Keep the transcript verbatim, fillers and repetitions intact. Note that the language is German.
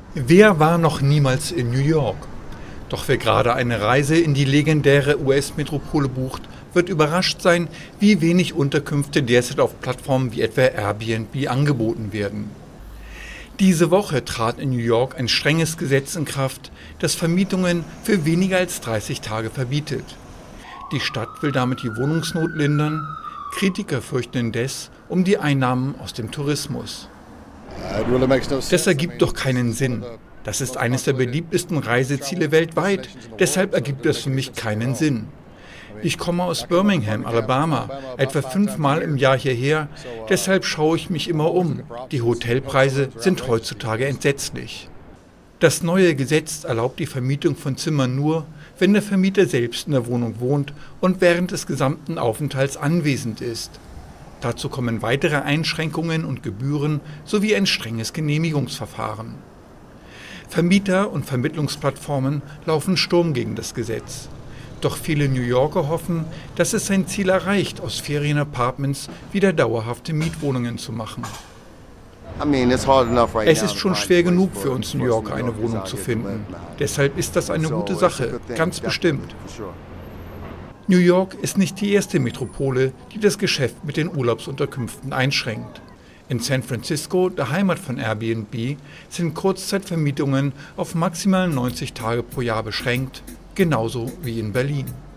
Wer war noch niemals in New York? Doch wer gerade eine Reise in die legendäre U S-Metropole bucht, wird überrascht sein, wie wenig Unterkünfte derzeit auf Plattformen wie etwa Airbnb angeboten werden. Diese Woche trat in New York ein strenges Gesetz in Kraft, das Vermietungen für weniger als dreißig Tage verbietet. Die Stadt will damit die Wohnungsnot lindern, Kritiker fürchten indes um die Einnahmen aus dem Tourismus. Das ergibt doch keinen Sinn. Das ist eines der beliebtesten Reiseziele weltweit. Deshalb ergibt es für mich keinen Sinn. Ich komme aus Birmingham, Alabama, etwa fünfmal im Jahr hierher. Deshalb schaue ich mich immer um. Die Hotelpreise sind heutzutage entsetzlich. Das neue Gesetz erlaubt die Vermietung von Zimmern nur, wenn der Vermieter selbst in der Wohnung wohnt und während des gesamten Aufenthalts anwesend ist. Dazu kommen weitere Einschränkungen und Gebühren sowie ein strenges Genehmigungsverfahren. Vermieter und Vermittlungsplattformen laufen Sturm gegen das Gesetz. Doch viele New Yorker hoffen, dass es sein Ziel erreicht, aus Ferienapartments wieder dauerhafte Mietwohnungen zu machen. Es ist schon schwer genug für uns New Yorker, eine Wohnung zu finden. Deshalb ist das eine gute Sache, ganz bestimmt. New York ist nicht die erste Metropole, die das Geschäft mit den Urlaubsunterkünften einschränkt. In San Francisco, der Heimat von Airbnb, sind Kurzzeitvermietungen auf maximal neunzig Tage pro Jahr beschränkt, genauso wie in Berlin.